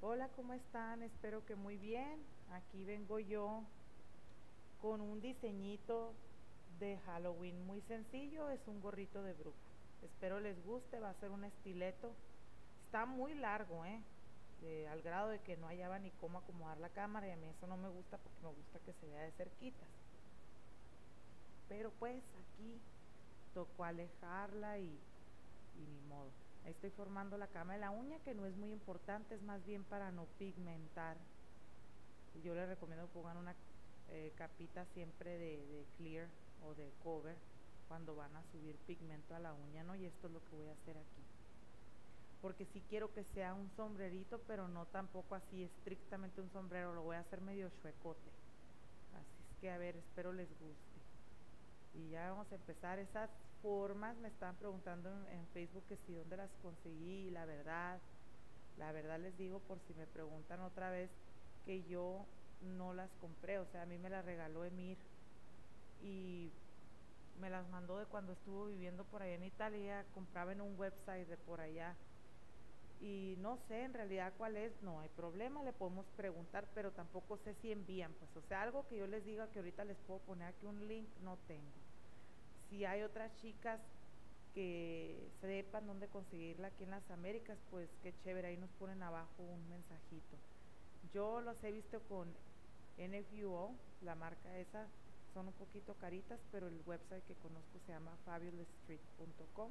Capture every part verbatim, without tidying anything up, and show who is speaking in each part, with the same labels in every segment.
Speaker 1: Hola, ¿cómo están? Espero que muy bien. Aquí vengo yo con un diseñito de Halloween muy sencillo. Es un gorrito de bruja. Espero les guste. Va a ser un estileto. Está muy largo, ¿eh? De- al grado de que no hallaba ni cómo acomodar la cámara y a mí eso no me gusta porque me gusta que se vea de cerquitas. Pero pues aquí tocó alejarla y, y ni modo. Ahí estoy formando la cama de la uña, que no es muy importante, es más bien para no pigmentar. Yo les recomiendo que pongan una eh, capita siempre de, de clear o de cover cuando van a subir pigmento a la uña, ¿no? Y esto es lo que voy a hacer aquí. Porque sí quiero que sea un sombrerito, pero no tampoco así estrictamente un sombrero, lo voy a hacer medio chuecote. Así es que a ver, espero les guste. Y ya vamos a empezar. Esas formas me estaban preguntando en, en Facebook que si dónde las conseguí, la verdad, la verdad les digo por si me preguntan otra vez que yo no las compré, o sea, a mí me las regaló Emir y me las mandó de cuando estuvo viviendo por allá en Italia, compraba en un website de por allá y no sé en realidad cuál es, no hay problema, le podemos preguntar, pero tampoco sé si envían, pues, o sea, algo que yo les diga que ahorita les puedo poner aquí un link, no tengo. Si hay otras chicas que sepan dónde conseguirla aquí en las Américas, pues qué chévere, ahí nos ponen abajo un mensajito. Yo los he visto con N F U O, la marca esa, son un poquito caritas, pero el website que conozco se llama fabulous street punto com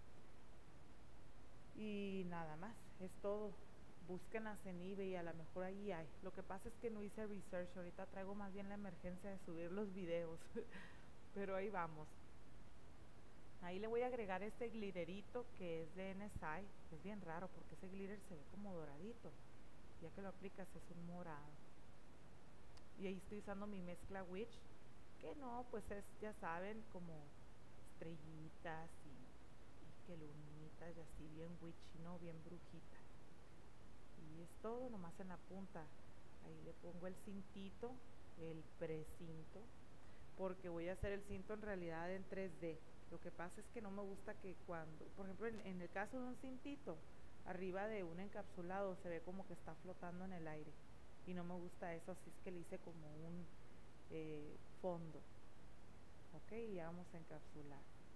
Speaker 1: y nada más, es todo. Búsquenlas en eBay, a lo mejor ahí hay. Lo que pasa es que no hice research, ahorita traigo más bien la emergencia de subir los videos, pero ahí vamos. Ahí le voy a agregar este glitterito que es de N S I. Es bien raro porque ese glitter se ve como doradito. Ya que lo aplicas es un morado. Y ahí estoy usando mi mezcla Witch. Que no, pues es, ya saben, como estrellitas y, y que lunitas y así, bien witchy, ¿no? Bien brujita. Y es todo nomás en la punta. Ahí le pongo el cintito, el precinto, porque voy a hacer el cinto en realidad en tres D. Lo que pasa es que no me gusta que cuando, por ejemplo, en, en el caso de un cintito, arriba de un encapsulado se ve como que está flotando en el aire. Y no me gusta eso, así es que le hice como un eh, fondo. Ok, y ya vamos a encapsular.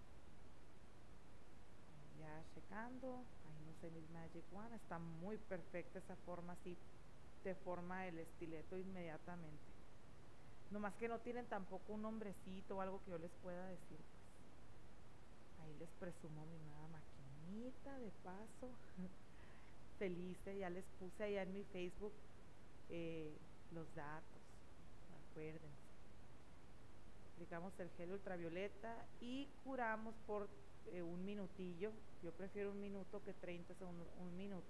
Speaker 1: Ya checando, ahí no sé mis Magic One, está muy perfecta esa forma, así te forma el estileto inmediatamente. No más que no tienen tampoco un nombrecito o algo que yo les pueda decir, pues. Ahí les presumo mi nueva maquinita de paso. Feliz, ya les puse allá en mi Facebook eh, los datos. Acuérdense. Aplicamos el gel ultravioleta y curamos por eh, un minutillo. Yo prefiero un minuto que treinta segundos, un minuto.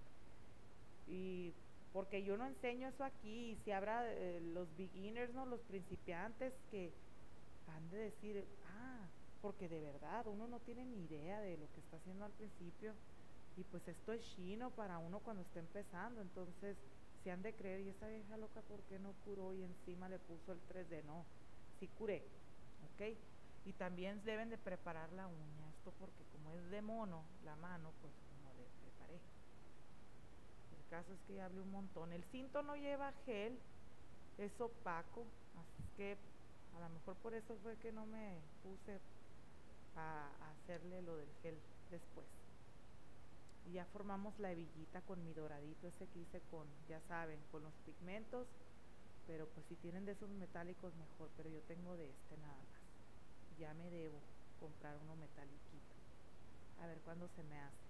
Speaker 1: Y porque yo no enseño eso aquí, y si habrá eh, los beginners, ¿no? Los principiantes que han de decir, ah, porque de verdad uno no tiene ni idea de lo que está haciendo al principio y pues esto es chino para uno cuando está empezando, entonces se han de creer, y esa vieja loca, ¿por qué no curó y encima le puso el tres D? No, sí curé, ¿ok? Y también deben de preparar la uña, esto porque como es de mono, la mano, pues no le preparé. El caso es que ya hablé un montón. El cinto no lleva gel, es opaco, así es que a lo mejor por eso fue que no me puse a, a hacerle lo del gel después. Y ya formamos la hebillita con mi doradito, ese que hice con, ya saben, con los pigmentos, pero pues si tienen de esos metálicos mejor, pero yo tengo de este nada más. Ya me debo comprar uno metaliquito. A ver cuándo se me hace.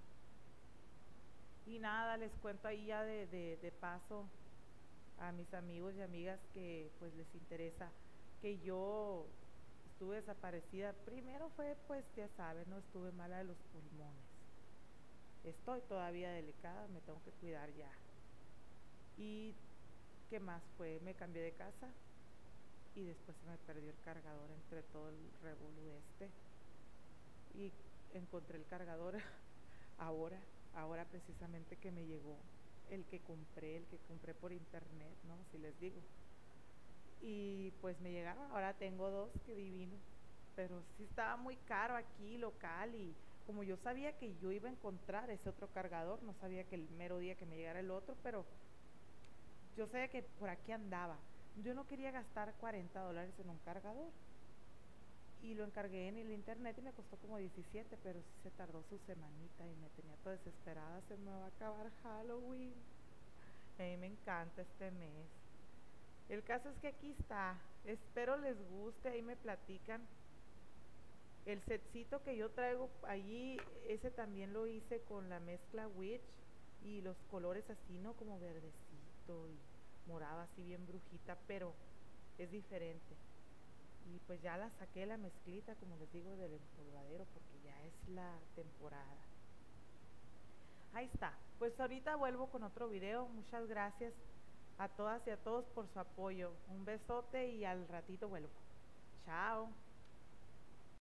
Speaker 1: Y nada, les cuento ahí ya de, de, de paso a mis amigos y amigas que pues les interesa que yo estuve desaparecida. Primero fue, pues ya saben, no estuve mala de los pulmones. Estoy todavía delicada, me tengo que cuidar ya. ¿Y qué más fue? Me cambié de casa y después se me perdió el cargador entre todo el revolú este. Y encontré el cargador ahora, ahora precisamente que me llegó el que compré, el que compré por internet, ¿no? Si les digo. Y pues me llegaron, ahora tengo dos, que divino, pero sí estaba muy caro aquí local y como yo sabía que yo iba a encontrar ese otro cargador, no sabía que el mero día que me llegara el otro, pero yo sabía que por aquí andaba. Yo no quería gastar cuarenta dólares en un cargador. Y lo encargué en el internet y me costó como diecisiete, pero sí se tardó su semanita y me tenía toda desesperada. Se me va a acabar Halloween. A mí me encanta este mes. El caso es que aquí está. Espero les guste, ahí me platican. El setcito que yo traigo allí, ese también lo hice con la mezcla Witch y los colores así, ¿no? Como verdecito y morado, así bien brujita, pero es diferente. Y pues ya la saqué la mezclita, como les digo, del empolvadero porque ya es la temporada. Ahí está. Pues ahorita vuelvo con otro video. Muchas gracias a todas y a todos por su apoyo. Un besote y al ratito vuelvo. Chao.